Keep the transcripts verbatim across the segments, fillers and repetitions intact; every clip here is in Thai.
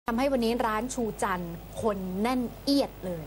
ทำให้วันนี้ร้านชูจันทร์คนแน่นเอียดเลย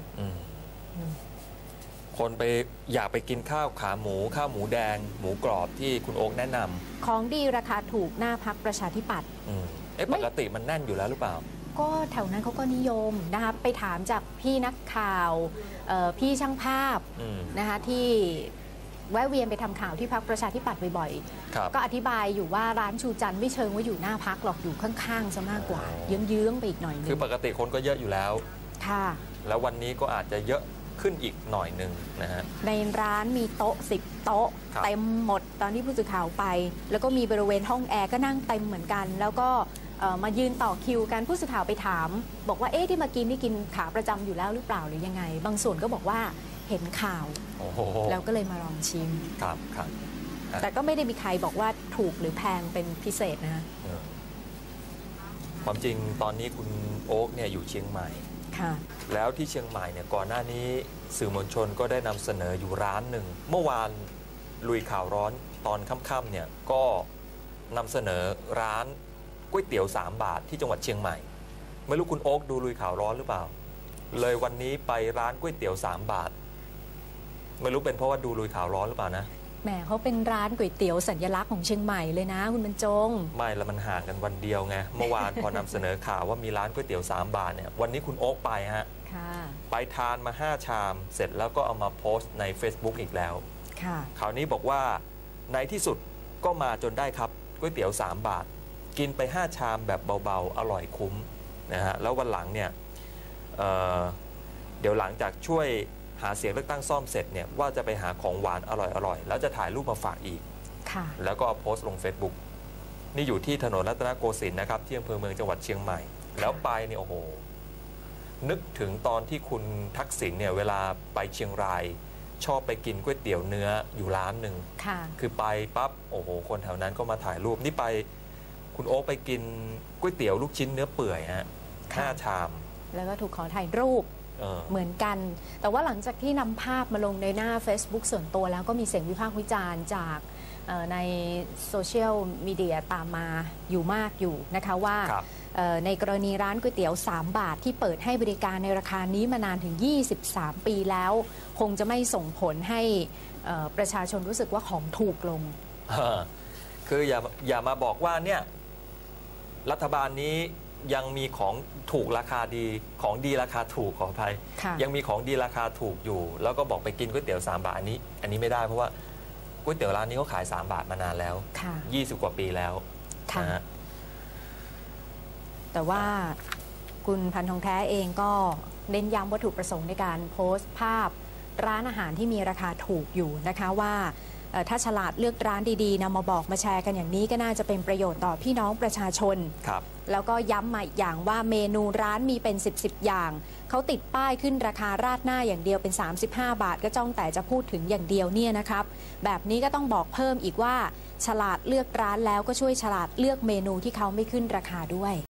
คนไปอยากไปกินข้าวขาหมูข้าวหมูแดงหมูกรอบที่คุณโอ๊คแนะนำของดีราคาถูกหน้าพักประชาธิปัตย์เอ๊ะปกติมันแน่นอยู่แล้วหรือเปล่าก็แถวนั้นเขาก็นิยมนะคะไปถามจากพี่นักข่าวพี่ช่างภาพนะคะที่แวะเวียนไปทำข่าวที่พักประชาธิปัตย์บ่อยๆก็อธิบายอยู่ว่าร้านชูจันทร์ไม่เชิงว่าอยู่หน้าพักหรอกอยู่ข้างๆซะมากกว่าเยื้องๆไปอีกหน่อยนึงคือปกติคนก็เยอะอยู่แล้วค่ะแล้ววันนี้ก็อาจจะเยอะขึ้นอีกหน่อยหนึ่งนะฮะในร้านมีโต๊ะสิบโต๊ะเต็มหมดตอนที่ผู้สื่อข่าวไปแล้วก็มีบริเวณห้องแอร์ก็นั่งเต็มเหมือนกันแล้วก็มายืนต่อคิวกันผู้สื่อข่าวไปถามบอกว่าเอ๊ะที่มากินนี่กินขาประจำอยู่แล้วหรือเปล่าหรือยังไงบางส่วนก็บอกว่าเห็นข่าวแล้วก็เลยมาลองชิมครับครับแต่ก็ไม่ได้มีใครบอกว่าถูกหรือแพงเป็นพิเศษนะความจริงตอนนี้คุณโอ๊คเนี่ยอยู่เชียงใหม่แล้วที่เชียงใหม่เนี่ยก่อนหน้านี้สื่อมวลชนก็ได้นำเสนออยู่ร้านหนึ่งเมื่อวานลุยข่าวร้อนตอนค่ำๆเนี่ยก็นำเสนอร้านก๋วยเตี๋ยวสามบาทที่จังหวัดเชียงใหม่ไม่รู้คุณโอ๊คดูลุยข่าวร้อนหรือเปล่าเลยวันนี้ไปร้านก๋วยเตี๋ยวสามบาทไม่รู้เป็นเพราะว่าดูลุยข่าวร้อนหรือเปล่านะแหมเขาเป็นร้านก๋วยเตี๋ยวสัญลักษณ์ของเชียงใหม่เลยนะคุณบรรจงไม่แล้วมันห่างกันวันเดียวไงเมื่อวานพอนำเสนอข่าวว่ามีร้านก๋วยเตี๋ยวสามบาทเนี่ยวันนี้คุณโอ๊คไปฮะไปทานมาห้าชามเสร็จแล้วก็เอามาโพสต์ใน Facebook อีกแล้วคราวนี้บอกว่าในที่สุดก็มาจนได้ครับก๋วยเตี๋ยวสามบาทกินไปห้าชามแบบเบาๆอร่อยคุ้มนะฮะแล้ววันหลังเนี่ย เ, เดี๋ยวหลังจากช่วยหาเสียงเลือกตั้งซ่อมเสร็จเนี่ยว่าจะไปหาของหวานอร่อยๆแล้วจะถ่ายรูปมาฝากอีกแล้วก็โพสต์ลง Facebook นี่อยู่ที่ถนนรัตนโกสินทร์นะครับที่อำเภอเมืองจังหวัดเชียงใหม่แล้วไปเนี่ยโอ้โหนึกถึงตอนที่คุณทักษิณเนี่ยเวลาไปเชียงรายชอบไปกินก๋วยเตี๋ยวเนื้ออยู่ร้านหนึ่งคือไปปั๊บโอ้โหคนแถวนั้นก็มาถ่ายรูปนี่ไปคุณโอ๊คไปกินก๋วยเตี๋ยวลูกชิ้นเนื้อเปื่อยฮะห้าชามแล้วก็ถูกขอถ่ายรูปเหมือนกันแต่ว่าหลังจากที่นำภาพมาลงในหน้า Facebook ส่วนตัวแล้วก็มีเสียงวิพากษ์วิจารณ์จากในโซเชียลมีเดียตามมาอยู่มากอยู่นะคะว่าในกรณีร้านก๋วยเตี๋ยวสามบาทที่เปิดให้บริการในราคานี้มานานถึงยี่สิบสามปีแล้วคงจะไม่ส่งผลให้ประชาชนรู้สึกว่าของถูกลงคืออย่าอย่ามาบอกว่าเนี่ยรัฐบาลนี้ยังมีของถูกราคาดีของดีราคาถูกขออภัยยังมีของดีราคาถูกอยู่แล้วก็บอกไปกินก๋วยเตี๋ยวสามบาทอันนี้อันนี้ไม่ได้เพราะว่าก๋วยเตี๋ยวร้านนี้เขาขายสามบาทมานานแล้วยี่สิบกว่าปีแล้วนะฮะแต่ว่าคุณพันทองแท้เองก็เน้นย้ำวัตถุประสงค์ในการโพสต์ภาพร้านอาหารที่มีราคาถูกอยู่นะคะว่าถ้าฉลาดเลือกร้านดีๆนำมาบอกมาแชร์กันอย่างนี้ก็น่าจะเป็นประโยชน์ต่อพี่น้องประชาชนครับแล้วก็ย้ำมาอีกอย่างว่าเมนูร้านมีเป็นสิบสิบอย่างเขาติดป้ายขึ้นราคาราดหน้าอย่างเดียวเป็นสามสิบห้าบาทก็จ้องแต่จะพูดถึงอย่างเดียวเนี่ยนะครับแบบนี้ก็ต้องบอกเพิ่มอีกว่าฉลาดเลือกร้านแล้วก็ช่วยฉลาดเลือกเมนูที่เขาไม่ขึ้นราคาด้วย